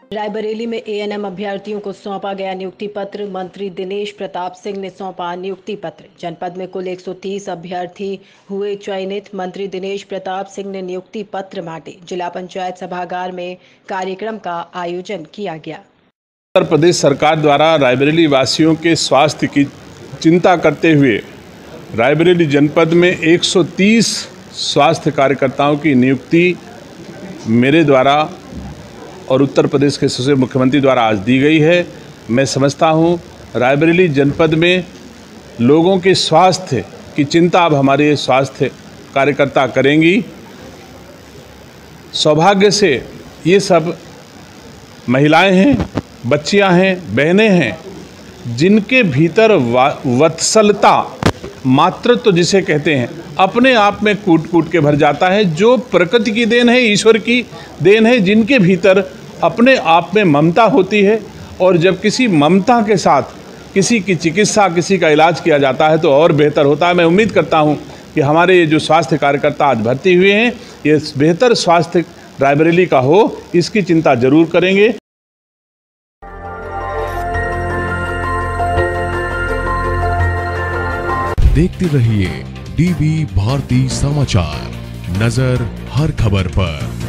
रायबरेली में एएनएम अभ्यर्थियों को सौंपा गया नियुक्ति पत्र। मंत्री दिनेश प्रताप सिंह ने सौंपा नियुक्ति पत्र। जनपद में कुल 130 अभ्यर्थी हुए चयनित। मंत्री दिनेश प्रताप सिंह ने नियुक्ति पत्र बांटे। जिला पंचायत सभागार में कार्यक्रम का आयोजन किया गया। उत्तर प्रदेश सरकार द्वारा रायबरेली वासियों के स्वास्थ्य की चिंता करते हुए रायबरेली जनपद में 130 स्वास्थ्य कार्यकर्ताओं की नियुक्ति मेरे द्वारा और उत्तर प्रदेश के सचिव मुख्यमंत्री द्वारा आज दी गई है। मैं समझता हूं रायबरेली जनपद में लोगों के स्वास्थ्य की चिंता अब हमारे स्वास्थ्य कार्यकर्ता करेंगी। सौभाग्य से ये सब महिलाएं हैं, बच्चियां हैं, बहनें हैं, जिनके भीतर वत्सलता, मातृत्व जिसे कहते हैं, अपने आप में कूट कूट के भर जाता है। जो प्रकृति की देन है, ईश्वर की देन है, जिनके भीतर अपने आप में ममता होती है। और जब किसी ममता के साथ किसी की चिकित्सा, किसी का इलाज किया जाता है तो और बेहतर होता है। मैं उम्मीद करता हूं कि हमारे ये जो स्वास्थ्य कार्यकर्ता आज भर्ती हुए हैं, ये बेहतर स्वास्थ्य रायबरेली का हो, इसकी चिंता जरूर करेंगे। देखते रहिए डीबी भारती समाचार, नजर हर खबर पर।